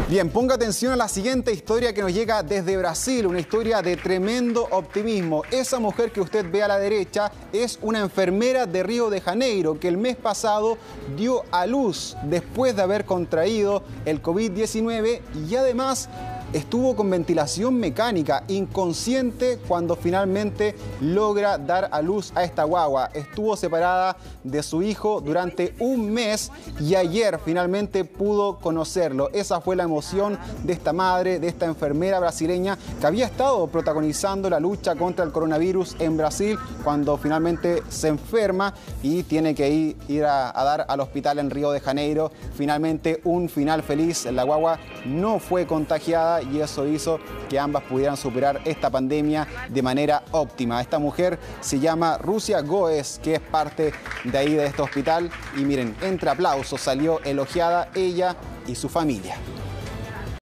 Bien, ponga atención a la siguiente historia que nos llega desde Brasil, una historia de tremendo optimismo. Esa mujer que usted ve a la derecha es una enfermera de Río de Janeiro que el mes pasado dio a luz después de haber contraído el COVID-19 y además estuvo con ventilación mecánica, inconsciente cuando finalmente logra dar a luz a esta guagua. Estuvo separada de su hijo durante un mes y ayer finalmente pudo conocerlo. Esa fue la emoción de esta madre, de esta enfermera brasileña que había estado protagonizando la lucha contra el coronavirus en Brasil cuando finalmente se enferma y tiene que ir a dar al hospital en Río de Janeiro. Finalmente un final feliz. La guagua no fue contagiada y eso hizo que ambas pudieran superar esta pandemia de manera óptima. Esta mujer se llama Rusia Goes, que es parte de ahí de este hospital y miren, entre aplausos salió elogiada ella y su familia.